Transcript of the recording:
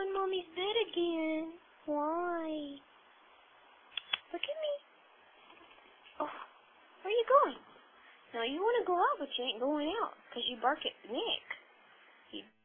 on Mommy's bed again. Why? Look at me. Oh, where are you going? Now, you want to go out, but you ain't going out, because you bark at Nick. You